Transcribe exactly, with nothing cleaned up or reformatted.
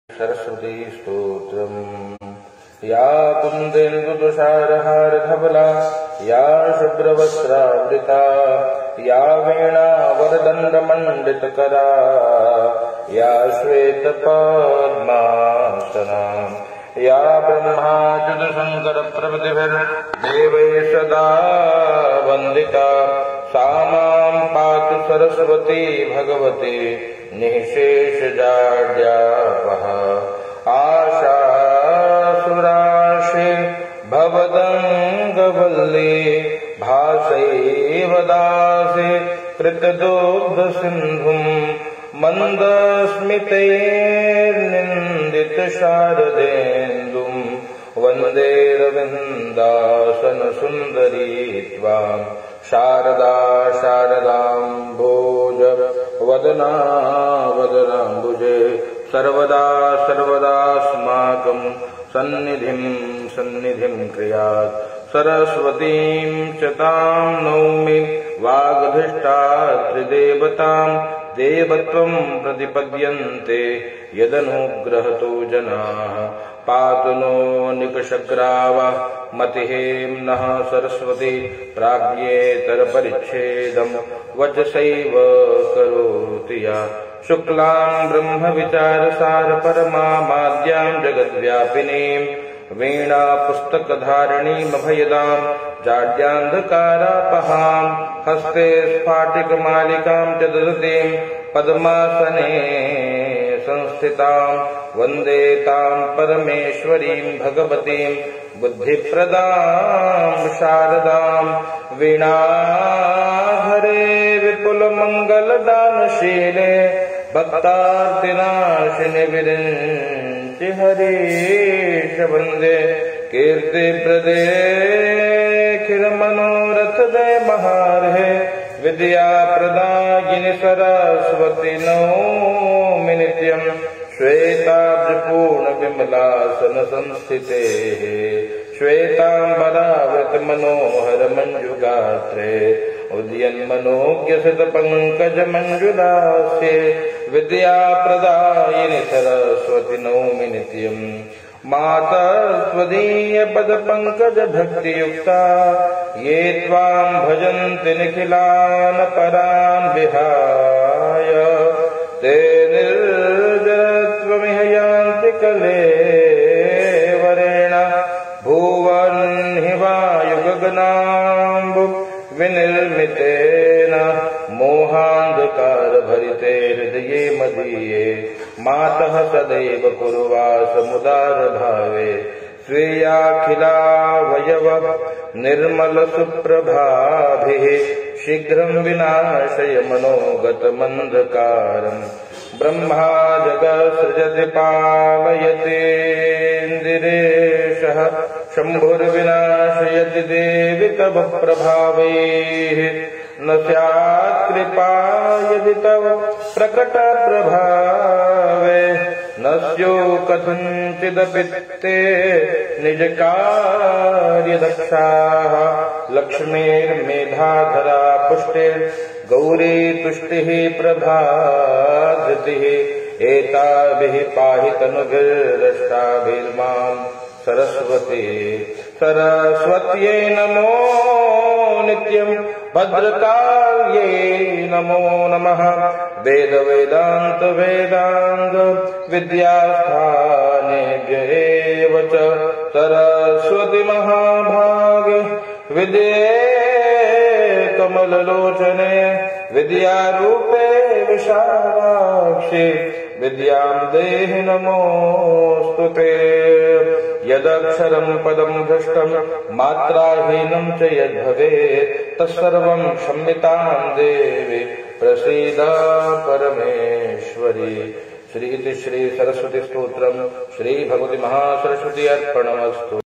सरस्वती स्तोत्रम्। या कुन्देन्दुतुषारहारधवला या शुभ्रवस्त्रावृता या वीणावरदण्डमण्डितकरा या श्वेतपद्मासना या ब्रह्माच्युतशङ्करप्रभृतिभिर्देवैः सदा वन्दिता सा मां पातु सरस्वती भगवती निःशेषजाड्यापहा। आशासुराशे भवदङ्गवल्ली भासैव दासे कृतदुग्धसिन्धुम् मन्दस्मितैर्निन्दितशारदेन्दुम् वन्दे रविन्दासनसुन्दरी त्वाम् शारदा शारदाम्भोज वदना वदनाम्बुजे सर्वदा सर्वदास्माकं सन्निधिं सन्निधिं क्रियात्। सरस्वतीं च तां नौमि वागधिष्ठात्रिदेवतां देवत्वं प्रतिपद्यन्ते यदनुग्रहतो जनाः। पातु नो निकषग्रावः मतिहें नः सरस्वती प्राज्ञेतरपरिच्छेदं वचसैव करोति या। शुक्लां ब्रह्मविचारसारपरमामाद्यां जगद्व्यापिनीं वीणा पुस्तकधारिणीमभयदां जाड्यान्धकारापहां हस्ते स्फाटिकमालिकां च ददतीं पद्मासने संस्थितां वन्दे तां परमेश्वरीं भगवतीं बुद्धिप्रदां शारदां। वीणाधरे विपुलमङ्गलदानशीले भक्तार्तिनाशिनि विरिञ्चि हरीश वन्दे कीर्तिप्रदे खिलमनोरथदे महार्हे विद्याप्रदायिनि सरस्वती नौमि नित्यं। श्वेताब्जपूर्णविमलासन संस्थिते श्वेताम्बरावृतमनोहर मञ्जुगात्रे उदयन्मनोज्ञसितपङ्कजमञ्जुलास्ये विद्याप्रदायिनि सरस्वती नौमि नित्यम्। माता त्वदीयपदपङ्कजभक्तियुक्ता ये त्वां भजन्ति निखिलान् परान् विहाय ते निर्जरत्वमिह यान्ति कलेवरेण भुवन् हि वायुगगनाम्बु विनिर्मितेन मोहान्धकारभरिते हृदये मदीये। मातः सदैव कुर्वासमुदारभावे स्वीयाखिलावयव निर्मलसुप्रभाभिः शीघ्रं विनाशय मनोगतमन्धकारम्। ब्रह्मा जगत्सृजति पालयतीन्द्रिरेशः शम्भुर्विनाशयति देवि तव प्रभावैः। न स्यात् कृपा यदि तव प्रकटप्रभावे न स्यो कथञ्चिदपि ते निजकार्यदक्षाः। लक्ष्मीर्मेधाधरा पुष्टिर्गौरी तुष्टिः प्रभाधृतिः एताभिः पाहि तनुभिरष्टाभिर्माम् सरस्वती। सरस्वत्यै नमो नित्यं भद्रकाल्यै नमो नमः। वेद वेदान्त वेदांग विद्यास्थानेभ्य एव च सरस्वती महाभागे विद्ये कमललोचने विद्यारूपे विशालाक्षि विद्यां देहि नमोऽस्तुते। यदक्षरं पदं भ्रष्टं मात्राहीनं च यद्भवेत् तत्सर्वं क्षम्यतां देवि प्रसीद परमेश्वरी। श्री इति श्री सरस्वती स्तोत्रम् श्री भगवती महासरस्वती अर्पणमस्तु।